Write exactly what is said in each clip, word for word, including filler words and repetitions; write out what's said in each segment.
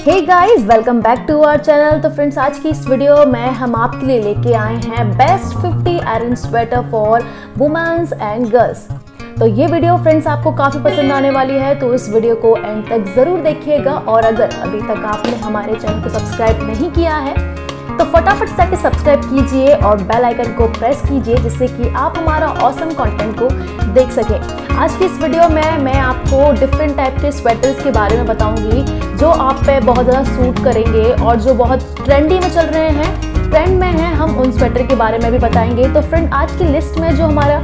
Hey guys, welcome back to our channel. तो friends, आज की इस वीडियो में हम आपके लिए लेके आए हैं best fifty iron sweater for womens and girls. तो ये वीडियो फ्रेंड्स आपको काफ़ी पसंद आने वाली है, तो इस वीडियो को एंड तक ज़रूर देखिएगा। और अगर अभी तक आपने हमारे चैनल को सब्सक्राइब नहीं किया है तो फटाफट से आके सब्सक्राइब कीजिए और बेल आइकन को प्रेस कीजिए, जिससे कि आप हमारा ऑसम कंटेंट को देख सकें। आज की इस वीडियो में मैं आपको डिफरेंट टाइप के स्वेटर्स के बारे में बताऊंगी जो आप पे बहुत ज़्यादा सूट करेंगे और जो बहुत ट्रेंडी में चल रहे हैं, ट्रेंड में हैं। हम उन स्वेटर के बारे में भी बताएंगे। तो फ्रेंड, आज की लिस्ट में जो हमारा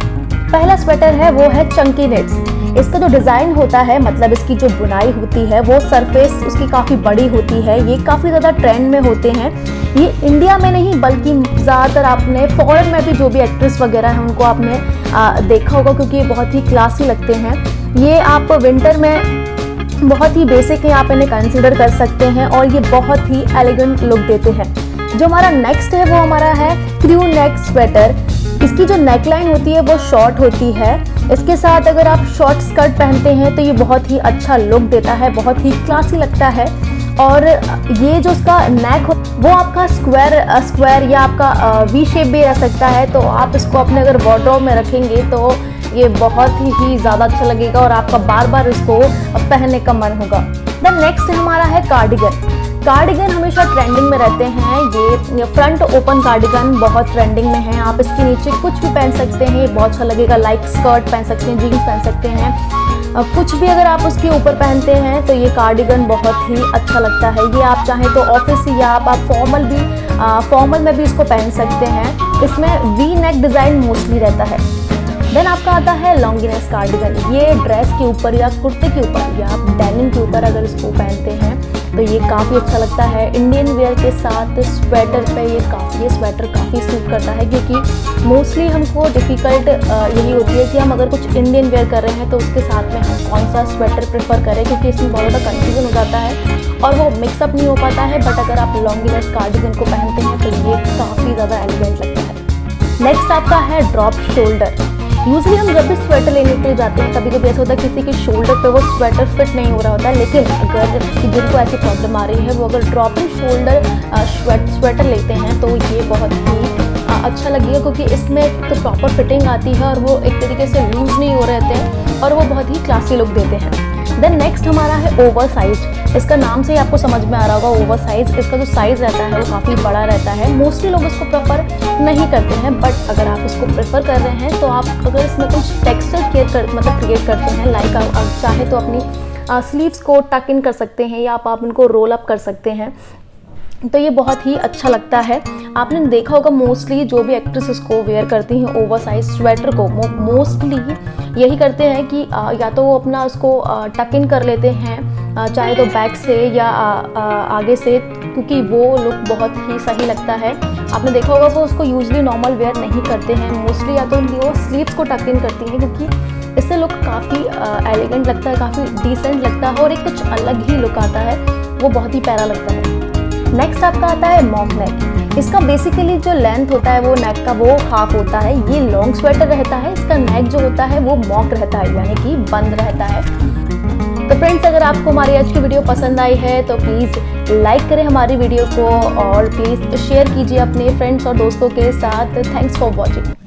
पहला स्वेटर है वो है चंकी नेट्स। इसका जो डिज़ाइन होता है, मतलब इसकी जो बुनाई होती है, वो सरफेस उसकी काफ़ी बड़ी होती है। ये काफ़ी ज़्यादा ट्रेंड में होते हैं। ये इंडिया में नहीं बल्कि ज़्यादातर आपने फॉरेन में भी जो भी एक्ट्रेस वगैरह हैं उनको आपने आ, देखा होगा, क्योंकि ये बहुत ही क्लासी लगते हैं। ये आप विंटर में बहुत ही बेसिक है, आप इन्हें कंसिडर कर सकते हैं और ये बहुत ही एलिगेंट लुक देते हैं। जो हमारा नेक्स्ट है वो हमारा है क्रू नेक स्वेटर। इसकी जो नेकलाइन होती है वो शॉर्ट होती है। इसके साथ अगर आप शॉर्ट स्कर्ट पहनते हैं तो ये बहुत ही अच्छा लुक देता है, बहुत ही क्लासी लगता है। और ये जो इसका नेक हो वो आपका स्क्वायर स्क्वायर या आपका वी शेप भी रह सकता है। तो आप इसको अपने अगर वार्डरोब में रखेंगे तो ये बहुत ही ज़्यादा अच्छा लगेगा और आपका बार बार इसको पहनने का मन होगा। देन नेक्स्ट हमारा है कार्डिगन। कार्डिगन हमेशा ट्रेंडिंग में रहते हैं। ये फ्रंट ओपन कार्डिगन बहुत ट्रेंडिंग में है। आप इसके नीचे कुछ भी पहन सकते हैं, ये बहुत अच्छा लगेगा। लाइक स्कर्ट पहन सकते हैं, जीन्स पहन सकते हैं, कुछ भी अगर आप उसके ऊपर पहनते हैं तो ये कार्डिगन बहुत ही अच्छा लगता है। ये आप चाहें तो ऑफिस या आप, आप फॉर्मल भी फॉर्मल में भी इसको पहन सकते हैं। इसमें वी नेक डिज़ाइन मोस्टली रहता है। देन आपका आता है लॉन्गिनेस कार्डिगन। ये ड्रेस के ऊपर या कुर्ते के ऊपर या आप डेनिम के ऊपर अगर इसको पहनते हैं तो ये काफ़ी अच्छा लगता है। इंडियन वेयर के साथ स्वेटर पे ये काफ़ी ये स्वेटर काफ़ी सूट करता है, क्योंकि मोस्टली हमको डिफ़िकल्ट यही होती है कि हम अगर कुछ इंडियन वेयर कर रहे हैं तो उसके साथ में हम कौन सा स्वेटर प्रेफर करें, क्योंकि इसमें बहुत ज़्यादा कन्फ्यूजन हो जाता है और वो मिक्सअप नहीं हो पाता है। बट अगर आप लॉन्गिनेस कार्डिगन को पहनते हैं तो ये काफ़ी ज़्यादा एलिगेंट लगता है। नेक्स्ट आपका है ड्रॉप शोल्डर। यूजली हम जब भी स्वेटर लेने के लिए जाते हैं, कभी कभी ऐसा होता है किसी के शोल्डर पे वो स्वेटर फिट नहीं हो रहा होता है, लेकिन अगर जिनको ऐसी प्रॉब्लम आ रही है वो अगर ड्रॉपिंग शोल्डर स्वेटर लेते हैं तो ये बहुत ही अच्छा लगेगा, क्योंकि इसमें तो प्रॉपर फिटिंग आती है और वो एक तरीके से लूज नहीं हो रहते हैं और वो बहुत ही क्लासी लुक देते हैं। देन नेक्स्ट हमारा है ओवर साइज। इसका नाम से ही आपको समझ में आ रहा होगा ओवर साइज। इसका जो साइज़ रहता है वो काफ़ी बड़ा रहता है। मोस्टली लोग इसको प्रेफर नहीं करते हैं, बट अगर आप इसको प्रेफर कर रहे हैं तो आप अगर इसमें कुछ टेक्सचर क्रिएट कर मतलब क्रिएट करते हैं, लाइक आप, आप चाहे तो अपनी स्लीव्स को टक इन कर सकते हैं या आप, आप इनको रोल अप कर सकते हैं, तो ये बहुत ही अच्छा लगता है। आपने देखा होगा मोस्टली जो भी एक्ट्रेस इसको वेयर करती हैं ओवर साइज स्वेटर को, मोस्टली यही करते हैं कि या तो वो अपना उसको टक इन कर लेते हैं, चाहे तो बैक से या आगे से, क्योंकि वो लुक बहुत ही सही लगता है। आपने देखा होगा वो उसको यूजली नॉर्मल वेयर नहीं करते हैं, मोस्टली या तो वो स्लीव्स को टक इन करती हैं, क्योंकि इससे लुक काफ़ी एलिगेंट लगता है, काफ़ी डिसेंट लगता है और एक कुछ अलग ही लुक आता है, वो बहुत ही प्यारा लगता है। नेक्स्ट आपका आता है मॉक नेक। इसका बेसिकली जो लेंथ होता है वो नेक का वो हाफ होता है। ये लॉन्ग स्वेटर रहता है, इसका नेक जो होता है वो मॉक रहता है, यानी कि बंद रहता है। तो फ्रेंड्स, अगर आपको हमारी आज की वीडियो पसंद आई है तो प्लीज़ लाइक करें हमारी वीडियो को और प्लीज़ शेयर कीजिए अपने फ्रेंड्स और दोस्तों के साथ। Thanks for watching.